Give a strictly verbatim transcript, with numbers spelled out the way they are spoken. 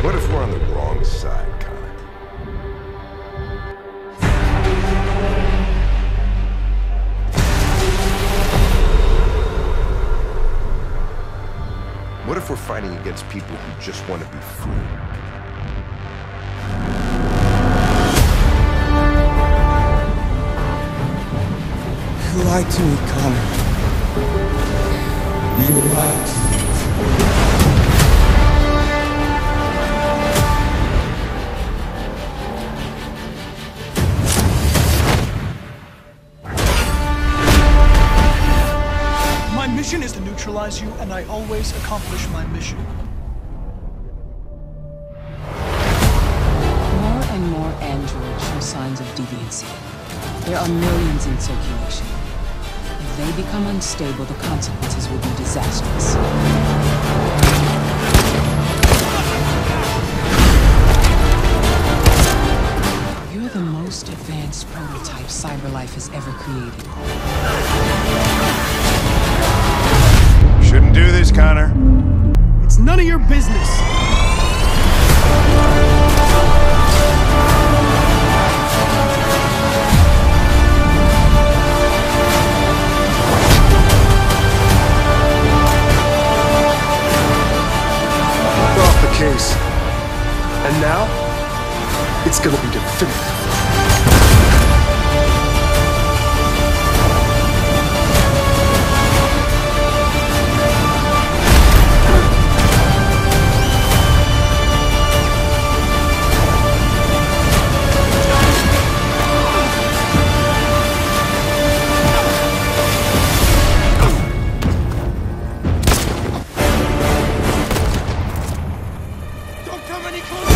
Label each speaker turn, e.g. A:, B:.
A: What if we're on the wrong side, Connor? What if we're fighting against people who just want to be free?
B: You lied to me, Connor. You lied to me.
C: My mission is to neutralize you, and I always accomplish my mission.
D: More and more androids show signs of deviancy. There are millions in circulation. If they become unstable, the consequences will be disastrous. You're the most advanced prototype CyberLife has ever created.
A: Shouldn't do this, Connor.
C: It's none of your business.
B: Off the case. And now, it's gonna be definitive.
C: Don't come any closer!